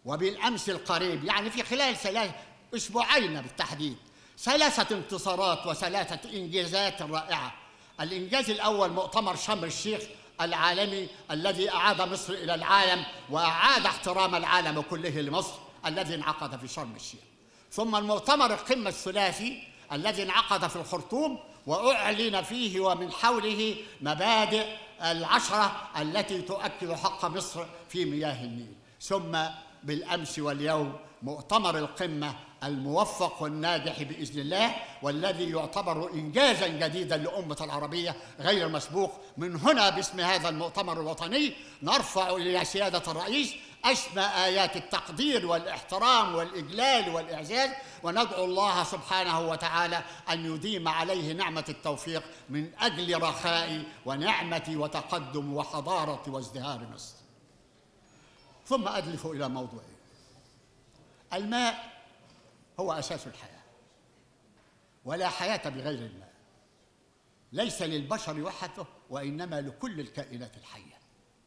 وبالأمس القريب، يعني في خلال أسبوعين بالتحديد، 3 انتصارات و3 إنجازات رائعة. الإنجاز الأول مؤتمر شرم الشيخ العالمي الذي أعاد مصر إلى العالم وأعاد احترام العالم كله لمصر الذي انعقد في شرم الشيخ. ثم المؤتمر القمة الثلاثي الذي انعقد في الخرطوم وأعلن فيه ومن حوله مبادئ ال10 التي تؤكد حق مصر في مياه النيل. ثم بالأمس واليوم مؤتمر القمة الموفق والناجح بإذن الله، والذي يعتبر إنجازاً جديداً لأمة العربية غير مسبوق. من هنا باسم هذا المؤتمر الوطني نرفع إلى سيادة الرئيس أسمى آيات التقدير والاحترام والإجلال والإعزاز، وندعو الله سبحانه وتعالى أن يديم عليه نعمة التوفيق من أجل رخاء ونعمة وتقدم وحضارة وازدهار مصر. ثم أدلف إلى موضوعي. الماء هو أساس الحياة، ولا حياة بغير الماء، ليس للبشر وحده وإنما لكل الكائنات الحية،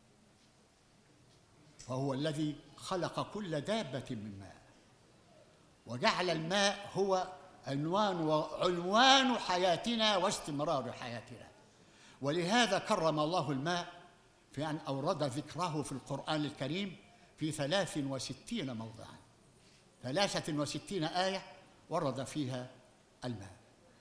فهو الذي خلق كل دابة من ماء وجعل الماء هو عنوان حياتنا واستمرار حياتنا. ولهذا كرم الله الماء في أن أورد ذكره في القرآن الكريم في 63 موضعاً، 63 آية ورد فيها الماء،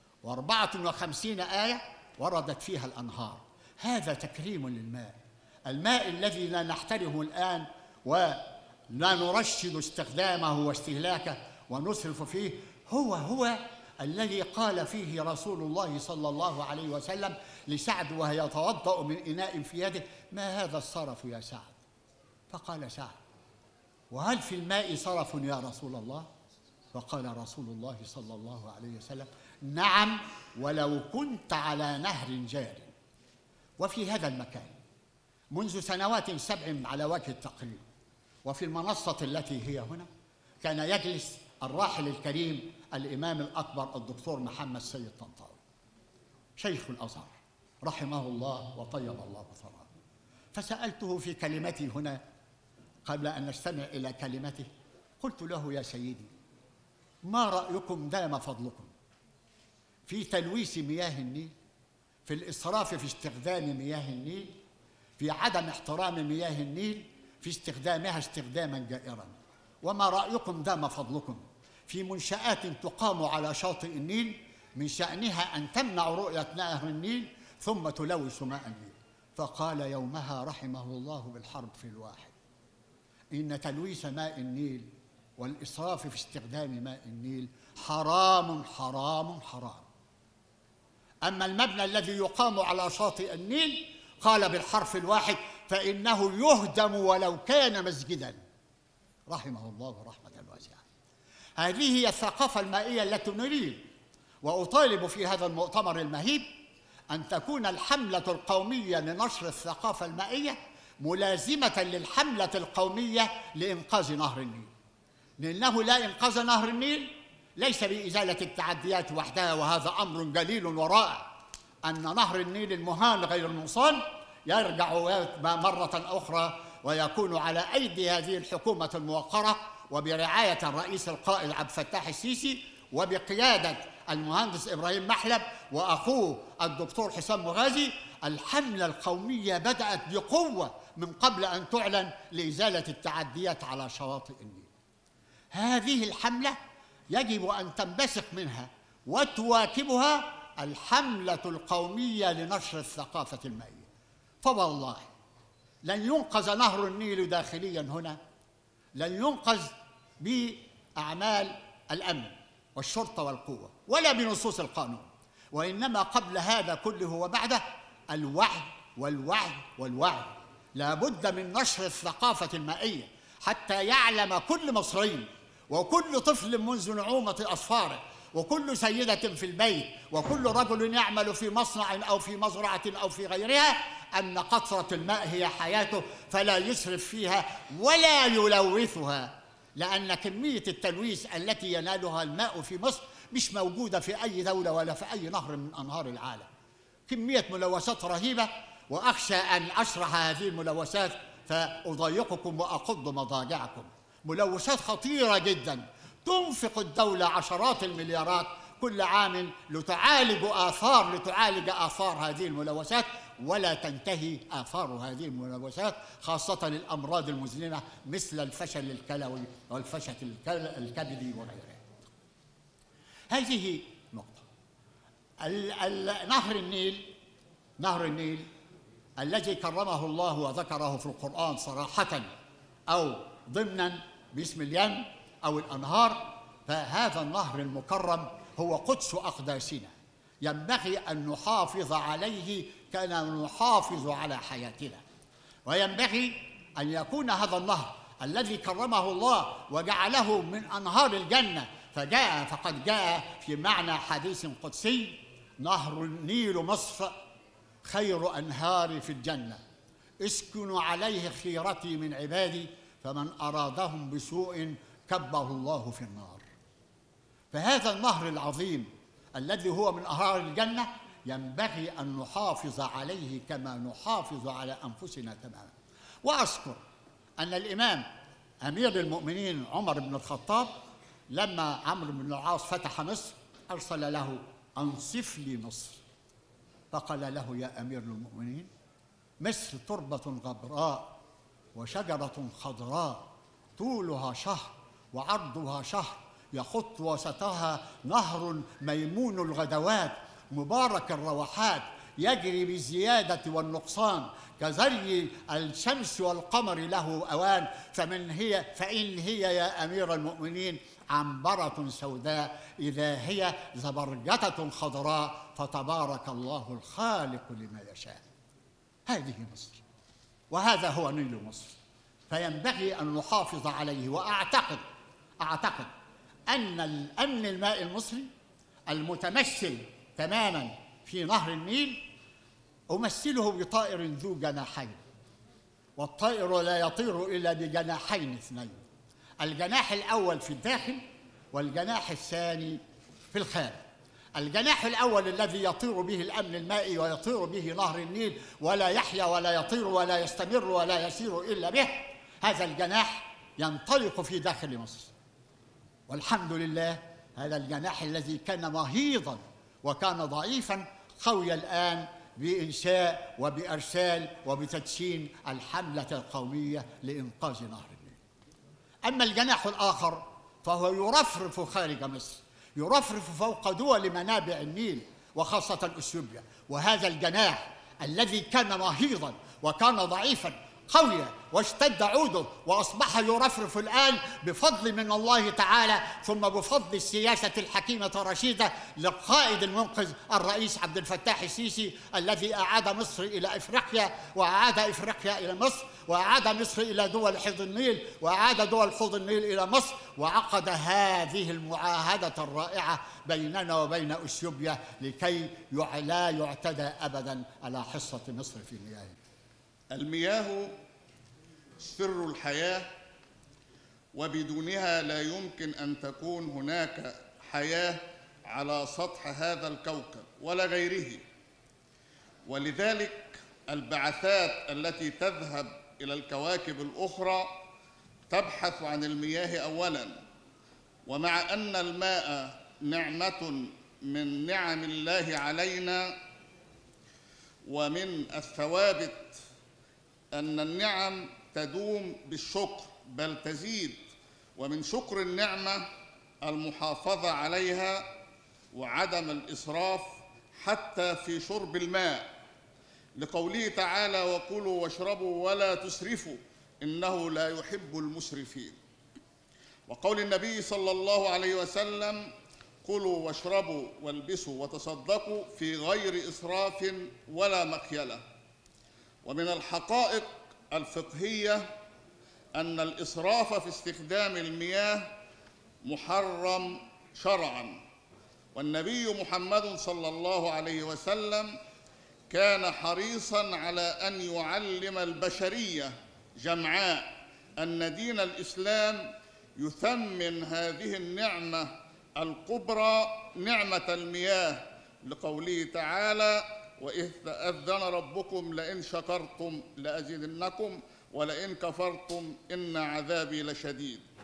و54 آية وردت فيها الأنهار. هذا تكريم للماء، الماء الذي لا نحترمه الآن ولا نرشد استخدامه واستهلاكه ونسرف فيه، هو الذي قال فيه رسول الله صلى الله عليه وسلم لسعد وهو يتوضأ من إناء في يده: ما هذا الصرف يا سعد؟ فقال سعد: وهل في الماء صرف يا رسول الله؟ فقال رسول الله صلى الله عليه وسلم: نعم، ولو كنت على نهر جار. وفي هذا المكان منذ سنوات 7 على وجه التقريب، وفي المنصة التي هي هنا، كان يجلس الراحل الكريم الإمام الأكبر الدكتور محمد سيد طنطاوي شيخ الأزهر رحمه الله وطيب الله ثراه. فسألته في كلمتي هنا قبل أن نستمع إلى كلمته، قلت له: يا سيدي، ما رأيكم دام فضلكم في تلويث مياه النيل، في الإسراف في استخدام مياه النيل، في عدم احترام مياه النيل، في استخدامها استخداما جائرا؟ وما رأيكم دام فضلكم في منشآت تقام على شاطئ النيل من شأنها أن تمنع رؤية نهر النيل ثم تلوث ماء النيل؟ فقال يومها رحمه الله بالحرب في الواحد: إن تلويث ماء النيل والإسراف في استخدام ماء النيل حرام حرام حرام. أما المبنى الذي يقام على شاطئ النيل قال بالحرف الواحد: فإنه يهدم ولو كان مسجدا، رحمه الله رحمة واسعة. هذه هي الثقافة المائية التي نريد، وأطالب في هذا المؤتمر المهيب أن تكون الحملة القومية لنشر الثقافة المائية ملازمة للحملة القومية لإنقاذ نهر النيل، لأنه لا إنقاذ نهر النيل ليس بإزالة التعديات وحدها، وهذا أمر جليل ورائع، أن نهر النيل المهان غير المصان يرجع مرة أخرى ويكون على أيدي هذه الحكومة الموقرة وبرعاية الرئيس القائد عبد الفتاح السيسي وبقيادة المهندس إبراهيم محلب وأخوه الدكتور حسام مغازي. الحملة القومية بدأت بقوة من قبل أن تعلن لإزالة التعديات على شواطئ النيل. هذه الحملة يجب أن تنبثق منها وتواكبها الحملة القومية لنشر الثقافة المائية. فوالله لن ينقذ نهر النيل داخليا هنا، لن ينقذ بأعمال الأمن والشرطة والقوة ولا بنصوص القانون، وإنما قبل هذا كله وبعده الوعي والوعي والوعي. لا بد من نشر الثقافة المائية حتى يعلم كل مصري وكل طفل منذ نعومة أظفاره وكل سيدة في البيت وكل رجل يعمل في مصنع أو في مزرعة أو في غيرها أن قطرة الماء هي حياته، فلا يسرف فيها ولا يلوثها، لأن كمية التلويث التي ينالها الماء في مصر مش موجودة في أي دولة ولا في أي نهر من أنهار العالم. كمية ملوثات رهيبة، وأخشى أن أشرح هذه الملوثات فأضيقكم وأقض مضاجعكم. ملوثات خطيرة جدا، تنفق الدولة عشرات المليارات كل عام لتعالج آثار هذه الملوثات، ولا تنتهي آثار هذه الملوثات، خاصة الأمراض المزمنة مثل الفشل الكلوي والفشل الكبدي وغيرها. هذه نقطة. نهر النيل الذي كرمه الله وذكره في القرآن صراحة أو ضمنا باسم اليم أو الأنهار، فهذا النهر المكرم هو قدس أقداسنا، ينبغي أن نحافظ عليه كما نحافظ على حياتنا، وينبغي أن يكون هذا النهر الذي كرمه الله وجعله من أنهار الجنة، فقد جاء في معنى حديث قدسي: نهر النيل مصر خير أنهار في الجنة، اسكنوا عليه خيرتي من عبادي، فمن أرادهم بسوء كبه الله في النار. فهذا النهر العظيم الذي هو من أنهار الجنة ينبغي أن نحافظ عليه كما نحافظ على أنفسنا تماما. وأذكر أن الإمام أمير المؤمنين عمر بن الخطاب لما عمرو بن العاص فتح مصر أرسل له: أنصف لي مصر. فقال له: يا أمير المؤمنين، مصر تربة غبراء وشجرة خضراء، طولها شهر وعرضها شهر، يخط وسطها نهر ميمون الغدوات مبارك الروحات، يجري بالزيادة والنقصان كزري الشمس والقمر له أوان، فإن هي يا أمير المؤمنين عنبرة سوداء، إذا هي زبرجدة خضراء، فتبارك الله الخالق لما يشاء. هذه مصر، وهذا هو نيل مصر، فينبغي أن نحافظ عليه. وأعتقد أن الأمن المائي المصري المتمثل تماما في نهر النيل أمثله بطائر ذو جناحين، والطائر لا يطير إلا بجناحين اثنين، الجناح الأول في الداخل والجناح الثاني في الخارج. الجناح الأول الذي يطير به الأمن المائي ويطير به نهر النيل ولا يحيا ولا يطير ولا يستمر ولا يسير إلا به، هذا الجناح ينطلق في داخل مصر. والحمد لله، هذا الجناح الذي كان مهيضا وكان ضعيفا قوي الآن بإنشاء وبإرسال وبتدشين الحملة القومية لإنقاذ نهر النيل. أما الجناح الآخر فهو يرفرف خارج مصر، يرفرف فوق دول منابع النيل وخاصة أثيوبيا. وهذا الجناح الذي كان مهيضا وكان ضعيفا قوي واشتد عوده وأصبح يرفرف الآن بفضل من الله تعالى، ثم بفضل السياسة الحكيمة الرشيدة للقائد المنقذ الرئيس عبد الفتاح السيسي، الذي أعاد مصر إلى إفريقيا، وأعاد إفريقيا إلى مصر، وأعاد مصر إلى دول حوض النيل، وأعاد دول حوض النيل إلى مصر، وعقد هذه المعاهدة الرائعة بيننا وبين أثيوبيا لكي لا يعتدى أبدا على حصة مصر في مياهها. المياه سر الحياة، وبدونها لا يمكن أن تكون هناك حياة على سطح هذا الكوكب ولا غيره. ولذلك البعثات التي تذهب إلى الكواكب الأخرى تبحث عن المياه أولاً. ومع أن الماء نعمة من نعم الله علينا، ومن الثوابت أن النعم تدوم بالشكر بل تزيد، ومن شكر النعمة المحافظة عليها وعدم الإسراف حتى في شرب الماء، لقوله تعالى: وكلوا واشربوا ولا تسرفوا إنه لا يحب المسرفين. وقول النبي صلى الله عليه وسلم: كلوا واشربوا والبسوا وتصدقوا في غير إسراف ولا مخيلة. ومن الحقائق الفقهية أن الإسراف في استخدام المياه محرم شرعاً، والنبي محمد صلى الله عليه وسلم كان حريصاً على أن يعلم البشرية جمعاء أن دين الإسلام يثمن هذه النعمة الكبرى، نعمة المياه، لقوله تعالى: وإذ تأذن ربكم لئن شكرتم لأزيدنكم ولئن كفرتم إن عذابي لشديد.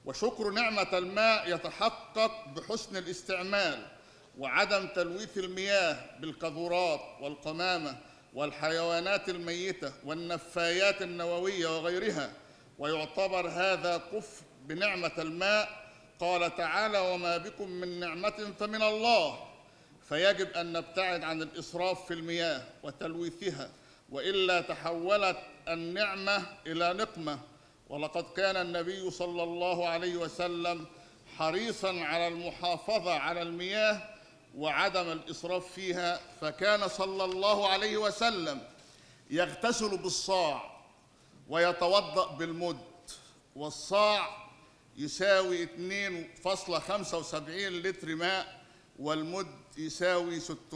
وشكر نعمة الماء يتحقق بحسن الاستعمال وعدم تلويث المياه بالقاذورات والقمامة والحيوانات الميتة والنفايات النووية وغيرها، ويعتبر هذا كفر بنعمة الماء. قال تعالى: وما بكم من نعمة فمن الله. فيجب أن نبتعد عن الإسراف في المياه وتلويثها، وإلا تحولت النعمة إلى نقمة. ولقد كان النبي صلى الله عليه وسلم حريصاً على المحافظة على المياه وعدم الإسراف فيها، فكان صلى الله عليه وسلم يغتسل بالصاع ويتوضأ بالمد، والصاع يساوي 2.75 لتر ماء، والمد يساوي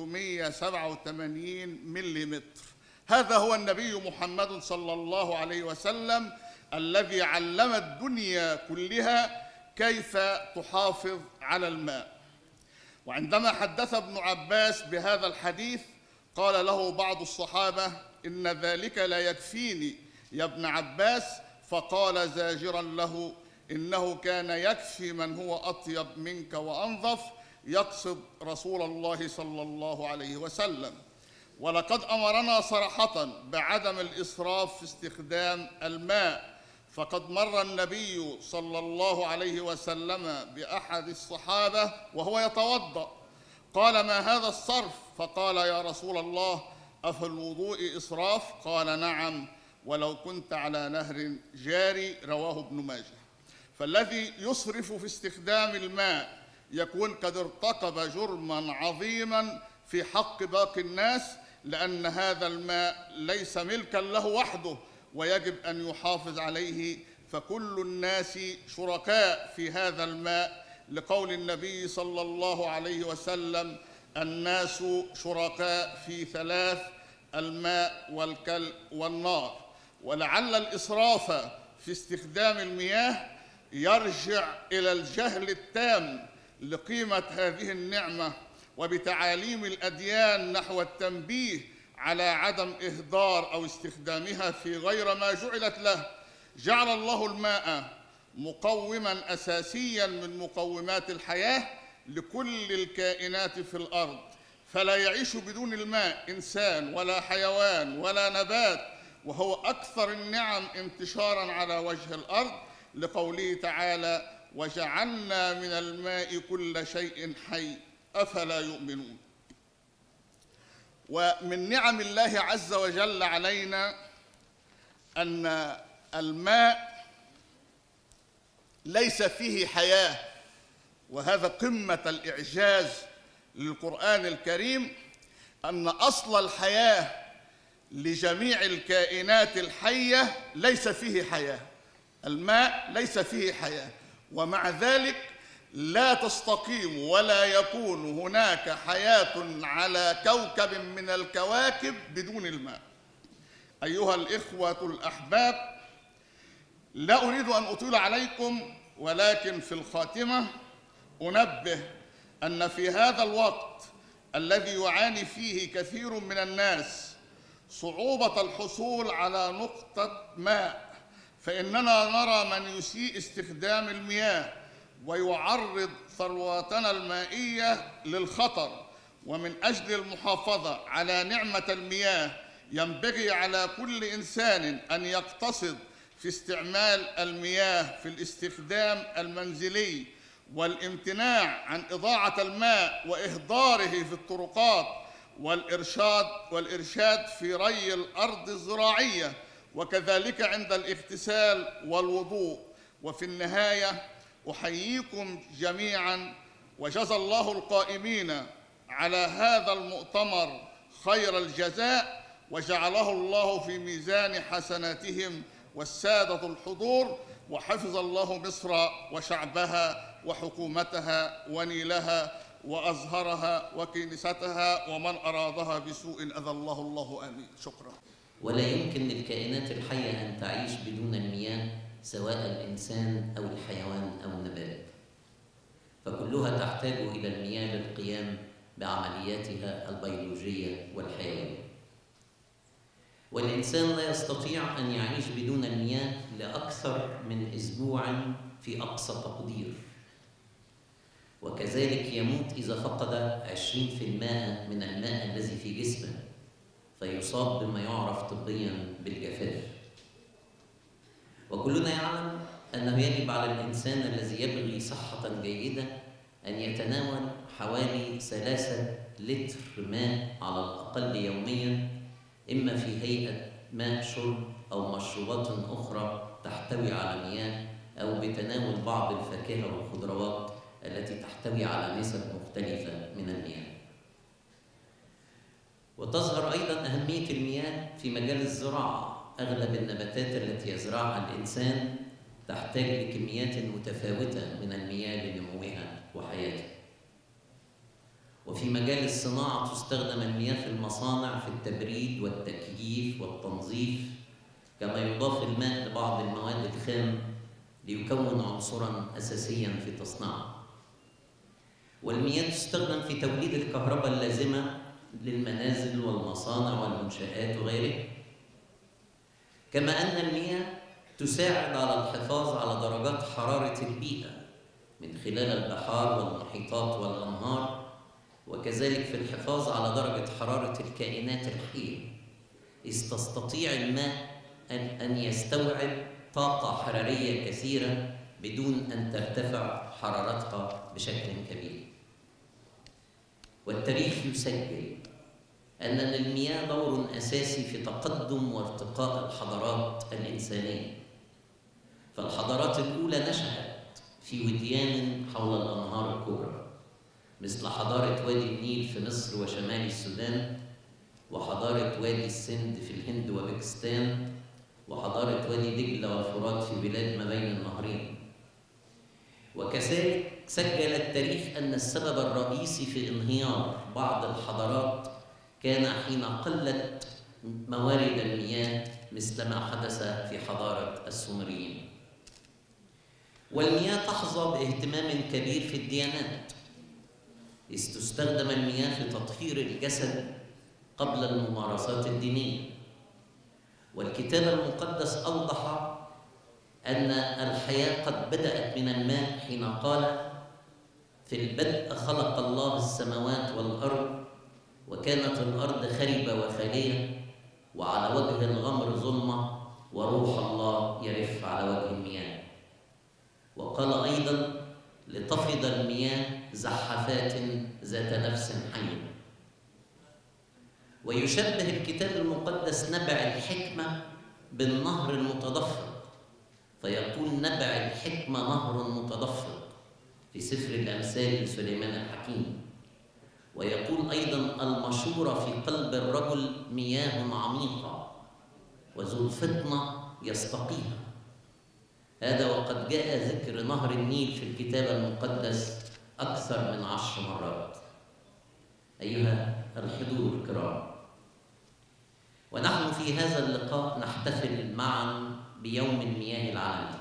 687 ملم. هذا هو النبي محمد صلى الله عليه وسلم الذي علم الدنيا كلها كيف تحافظ على الماء. وعندما حدث ابن عباس بهذا الحديث قال له بعض الصحابة: إن ذلك لا يكفيني يا ابن عباس. فقال زاجرا له: إنه كان يكفي من هو أطيب منك وأنظف، يقصد رسول الله صلى الله عليه وسلم. ولقد أمرنا صراحة بعدم الإسراف في استخدام الماء، فقد مر النبي صلى الله عليه وسلم بأحد الصحابة وهو يتوضأ، قال: ما هذا الصرف؟ فقال: يا رسول الله، أفي الوضوء إسراف؟ قال: نعم، ولو كنت على نهر جاري. رواه ابن ماجه. فالذي يسرف في استخدام الماء يكون قد ارتكب جرما عظيما في حق باقي الناس، لأن هذا الماء ليس ملكا له وحده، ويجب أن يحافظ عليه، فكل الناس شركاء في هذا الماء، لقول النبي صلى الله عليه وسلم: الناس شركاء في ثلاث: الماء والكلب والنار. ولعل الإسراف في استخدام المياه يرجع إلى الجهل التام لقيمة هذه النعمة، وبتعاليم الأديان نحو التنبيه على عدم إهدار أو استخدامها في غير ما جعلت له. جعل الله الماء مقوماً أساسياً من مقومات الحياة لكل الكائنات في الأرض، فلا يعيش بدون الماء إنسان ولا حيوان ولا نبات، وهو أكثر النعم انتشاراً على وجه الأرض، لقوله تعالى: وجعلنا من الماء كل شيء حي أفلا يؤمنون. ومن نعم الله عز وجل علينا أن الماء ليس فيه حياة، وهذا قمة الإعجاز للقرآن الكريم، أن أصل الحياة لجميع الكائنات الحية ليس فيه حياة. الماء ليس فيه حياة، ومع ذلك لا تستقيم ولا يكون هناك حياة على كوكب من الكواكب بدون الماء. أيها الإخوة الأحباب، لا أريد أن أطيل عليكم، ولكن في الخاتمة أنبه أن في هذا الوقت الذي يعاني فيه كثير من الناس صعوبة الحصول على نقطة ماء، فإننا نرى من يسيء استخدام المياه ويعرض ثرواتنا المائية للخطر. ومن أجل المحافظة على نعمة المياه ينبغي على كل إنسان أن يقتصد في استعمال المياه في الاستخدام المنزلي، والامتناع عن إضاعة الماء وإهداره في الطرقات، والإرشاد في ري الأرض الزراعية، وكذلك عند الاغتسال والوضوء. وفي النهاية أحييكم جميعاً، وجزى الله القائمين على هذا المؤتمر خير الجزاء، وجعله الله في ميزان حسناتهم والسادة الحضور، وحفظ الله مصر وشعبها وحكومتها ونيلها وأزهرها وكنيستها، ومن أرادها بسوء أذى الله آمين. شكرا. ولا يمكن للكائنات الحية أن تعيش بدون المياه، سواء الإنسان أو الحيوان أو النبات، فكلها تحتاج إلى المياه للقيام بعملياتها البيولوجية والحيوية. والإنسان لا يستطيع أن يعيش بدون المياه لأكثر من أسبوع في أقصى تقدير، وكذلك يموت إذا فقد 20% من الماء الذي في جسمه فيصاب بما يعرف طبيا بالجفاف. وكلنا يعلم أنه يجب على الإنسان الذي يبغي صحة جيدة أن يتناول حوالي 3 لتر ماء على الأقل يوميا، إما في هيئة ماء شرب أو مشروبات أخرى تحتوي على مياه، أو بتناول بعض الفاكهة والخضروات التي تحتوي على نسب مختلفة من المياه. وتظهر أيضا أهمية المياه في مجال الزراعة. أغلب النباتات التي يزرعها الإنسان تحتاج لكميات متفاوتة من المياه لنموها وحياتها. وفي مجال الصناعة تستخدم المياه في المصانع في التبريد والتكييف والتنظيف، كما يضاف الماء لبعض المواد الخام ليكون عنصراً أساسياً في تصنيعها. والمياه تستخدم في توليد الكهرباء اللازمة للمنازل والمصانع والمنشآت وغيرها. كما أن المياه تساعد على الحفاظ على درجات حرارة البيئة من خلال البحار والمحيطات والأنهار، وكذلك في الحفاظ على درجة حرارة الكائنات الحية، إذ تستطيع الماء أن يستوعب طاقة حرارية كثيرة بدون أن ترتفع حرارتها بشكل كبير. والتاريخ يسجل أن للمياه دور أساسي في تقدم وارتقاء الحضارات الإنسانية. فالحضارات الأولى نشأت في وديان حول الأنهار الكبرى، مثل حضارة وادي النيل في مصر وشمال السودان، وحضارة وادي السند في الهند وباكستان، وحضارة وادي دجلة والفرات في بلاد ما بين النهرين. وكذلك سجل التاريخ أن السبب الرئيسي في انهيار بعض الحضارات كان حين قلت موارد المياه، مثل ما حدث في حضارة السومريين. والمياه تحظى باهتمام كبير في الديانات، إذ تستخدم المياه في تطهير الجسد قبل الممارسات الدينية. والكتاب المقدس أوضح أن الحياة قد بدأت من الماء حين قال: في البدء خلق الله السماوات والأرض، وكانت الأرض خربة وخالية، وعلى وجه الغمر ظلمة، وروح الله يرف على وجه المياه. وقال أيضا: لتفض المياه زحفات ذات نفس حية. ويشبه الكتاب المقدس نبع الحكمة بالنهر المتدفق، فيقول: نبع الحكمة نهر متدفق في سفر الأمثال لسليمان الحكيم. ويقول أيضا: المشورة في قلب الرجل مياه عميقة، وذو الفطنة يستقيها. هذا وقد جاء ذكر نهر النيل في الكتاب المقدس أكثر من 10 مرات. أيها الحضور الكرام، ونحن في هذا اللقاء نحتفل معا بيوم المياه العالمي.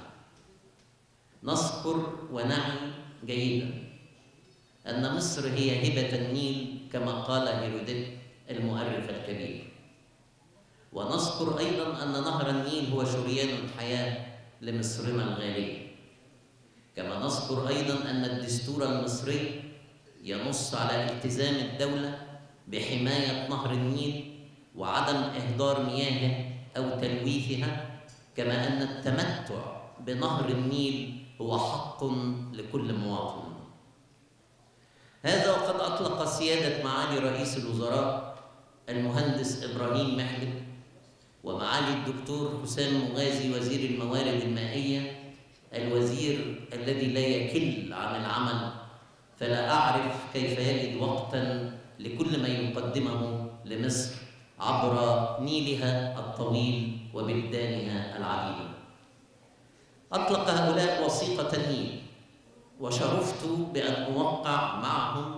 نذكر ونعي جيدا أن مصر هي هبة النيل كما قال هيروديت المؤرخ الكبير. ونذكر أيضا أن نهر النيل هو شريان الحياة لمصرنا الغالية. كما نذكر أيضا أن الدستور المصري ينص على التزام الدولة بحماية نهر النيل وعدم إهدار مياهه أو تلويثها، كما أن التمتع بنهر النيل هو حق لكل مواطن. هذا وقد أطلق سيادة معالي رئيس الوزراء المهندس إبراهيم محلب ومعالي الدكتور حسام مغازي وزير الموارد المائية، الوزير الذي لا يكل عن العمل، فلا أعرف كيف يجد وقتاً لكل ما يقدمه لمصر عبر نيلها الطويل وبلدانها العديدة. أطلق هؤلاء وثيقة النيل، وشرفت بأن أوقع معهم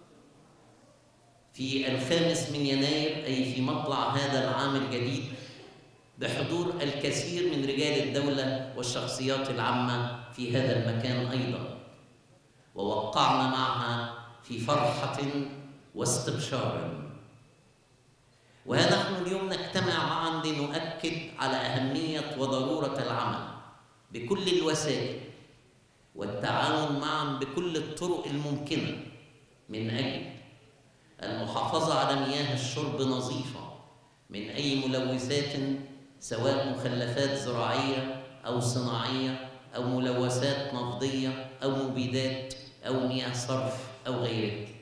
في 5 يناير، أي في مطلع هذا العام الجديد، بحضور الكثير من رجال الدولة والشخصيات العامة في هذا المكان أيضا. ووقعنا معها في فرحة واستبشار. وها نحن اليوم نجتمع معا لنؤكد على أهمية وضرورة العمل بكل الوسائل والتعاون معا بكل الطرق الممكنة من أجل المحافظة على مياه الشرب نظيفة من أي ملوثات، سواء مخلفات زراعية أو صناعية أو ملوثات نفطية أو مبيدات أو مياه صرف أو غيرها.